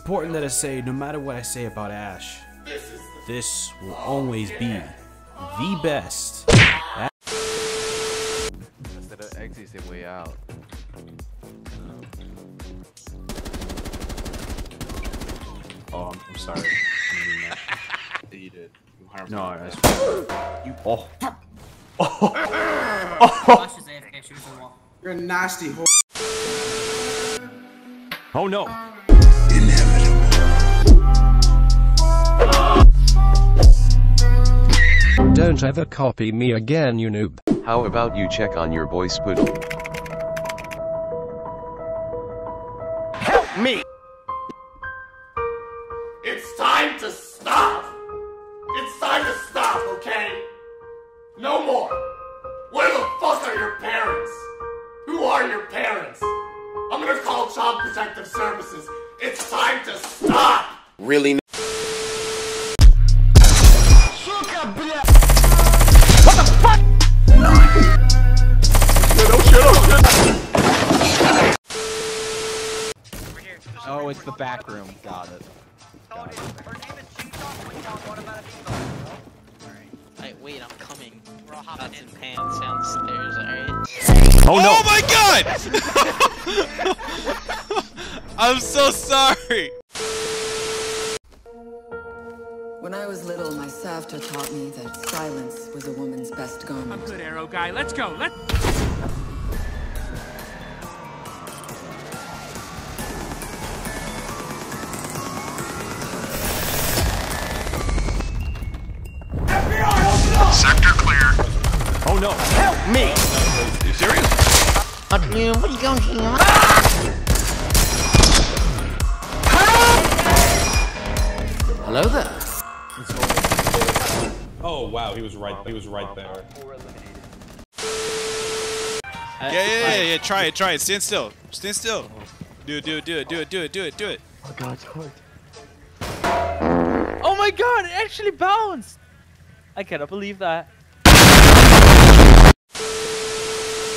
important that I say, no matter what I say about Ash, this will always be the best. Instead of exits the way out. Oh, I'm sorry. I didn't mean that. You did. You No, that's you. Oh. You're a nasty whore. Oh no. Don't ever copy me again, you noob. How about you check on your boy Spoodle? Help me! It's time to stop! It's time to stop, okay? No more! Where the fuck are your parents? Who are your parents? I'm gonna call Child Protective Services. It's time to stop! Really? What the fuck? Oh, it's the back room. Got it. Alright, wait, I'm coming. We're all hopping in pants downstairs, alright? Oh no! Oh my god! I'm so sorry! When I was little, my Savta taught me that silence was a woman's best garment. I'm good, Arrow guy. Let's go. Let's. Sector clear. Oh no. Help me! Are you serious? What are you going on? Hello there. Oh wow, he was right there. Yeah. Try it. Stand still. Do it. Oh god, it's hard. Oh my god, it actually bounced! I cannot believe that.